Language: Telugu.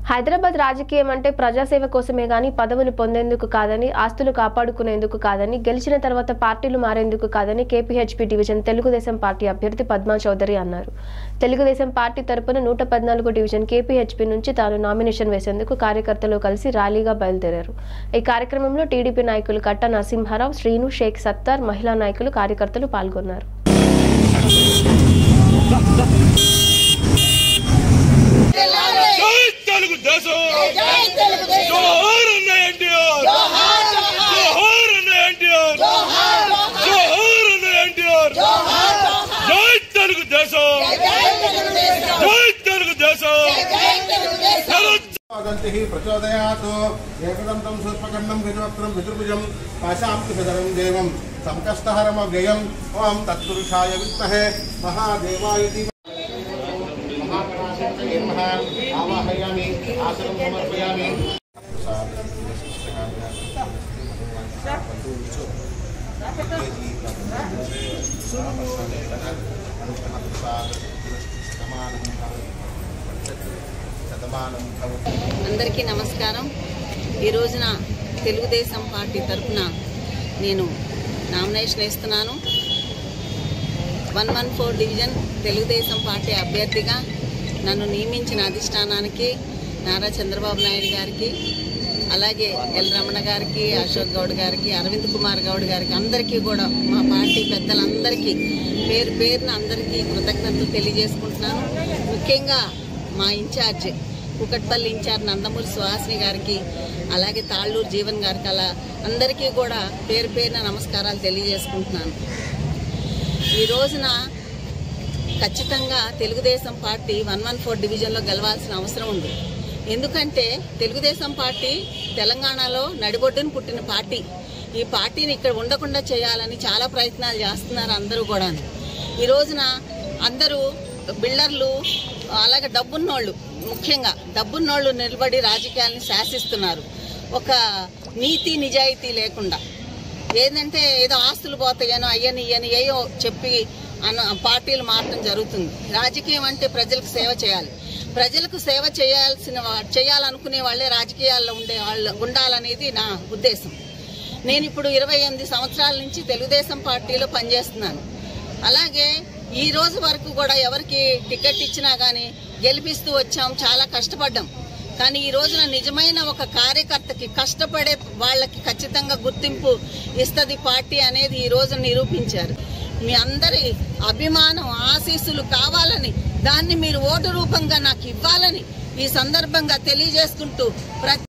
హైదరాబాద్ రాజకీయం అంటే ప్రజాసేవ కోసమే గాని పదవులు పొందేందుకు కాదని, ఆస్తులు కాపాడుకునేందుకు కాదని, గెలిచిన తర్వాత పార్టీలు మారేందుకు కాదని కేపీహెచ్పీ డివిజన్ తెలుగుదేశం పార్టీ అభ్యర్థి పద్మా చౌదరి అన్నారు. తెలుగుదేశం పార్టీ తరపున 114 డివిజన్ కేపీహెచ్పీ నుంచి తాను నామినేషన్ వేసేందుకు కార్యకర్తలు కలిసి ర్యాలీగా బయలుదేరారు. ఈ కార్యక్రమంలో టీడీపీ నాయకులు కట్ట నరసింహారావు, శ్రీను, షేక్ సత్తార్, మహిళా నాయకులు, కార్యకర్తలు పాల్గొన్నారు. प्रचोदयात् एकदन्तं सूर्पकर्णं गजवक्त्रं चतुर्भुजं पाशांकुशधरं देवं संकष्टहरमव्ययम् ओं तत्पुरुषाय विद्महे महादेवाय धीमहि आवाहयामि आसनं समर्पयामि। అందరికీ నమస్కారం. ఈ రోజున తెలుగుదేశం పార్టీ తరఫున నేను నామినేషన్ వేస్తున్నాను. 114 డివిజన్ తెలుగుదేశం పార్టీ అభ్యర్థిగా నన్ను నియమించిన అధిష్టానానికి, నారా చంద్రబాబు నాయుడు గారికి, అలాగే ఎల్ రమణ గారికి, అశోక్ గౌడ్ గారికి, అరవింద్ కుమార్ గౌడ్ గారికి, అందరికీ కూడా మా పార్టీ పెద్దలందరికీ పేరు పేరున అందరికీ కృతజ్ఞతలు తెలియజేసుకుంటున్నాను. ముఖ్యంగా మా ఇన్ఛార్జ్ కుకట్పల్లి ఇన్ఛార్జ్ నందమూరి సుహాసిని గారికి, అలాగే తాళ్ళూరు జీవన్ గారికి, అలా అందరికీ కూడా పేరు పేరున నమస్కారాలు తెలియజేసుకుంటున్నాను. ఈ రోజున ఖచ్చితంగా తెలుగుదేశం పార్టీ 114 డివిజన్లో గెలవాల్సిన అవసరం ఉంది. ఎందుకంటే తెలుగుదేశం పార్టీ తెలంగాణలో నడిబొడ్డును పుట్టిన పార్టీ. ఈ పార్టీని ఇక్కడ ఉండకుండా చేయాలని చాలా ప్రయత్నాలు చేస్తున్నారు అందరూ కూడా. ఈ రోజున అందరూ బిల్డర్లు, అలాగే డబ్బున్నోళ్ళు, ముఖ్యంగా డబ్బున్నోళ్ళు నిలబడి రాజకీయాలను శాసిస్తున్నారు. ఒక నీతి నిజాయితీ లేకుండా ఏంటంటే ఏదో ఆస్తులు పోతాయనో అయ్యని ఇయ్యని ఏయో చెప్పి పార్టీలు మారడం జరుగుతుంది. రాజకీయం అంటే ప్రజలకు సేవ చేయాలి. ప్రజలకు సేవ చేయాలనుకునే వాళ్ళే రాజకీయాల్లో ఉండాలనేది నా ఉద్దేశం. నేను ఇప్పుడు 28 సంవత్సరాల నుంచి తెలుగుదేశం పార్టీలో పనిచేస్తున్నాను. అలాగే ఈ రోజు వరకు కూడా ఎవరికి టికెట్ ఇచ్చినా కానీ గెలిపిస్తూ వచ్చాం, చాలా కష్టపడ్డాం. కానీ ఈ రోజున నిజమైన ఒక కార్యకర్తకి, కష్టపడే వాళ్ళకి ఖచ్చితంగా గుర్తింపు ఇస్తుంది పార్టీ అనేది ఈ రోజు నిరూపించారు. మీ అందరి అభిమానం, ఆశీస్సులు కావాలని, దాన్ని మీరు ఓటు రూపంగా నాకు ఇవ్వాలని ఈ సందర్భంగా తెలియజేసుకుంటూ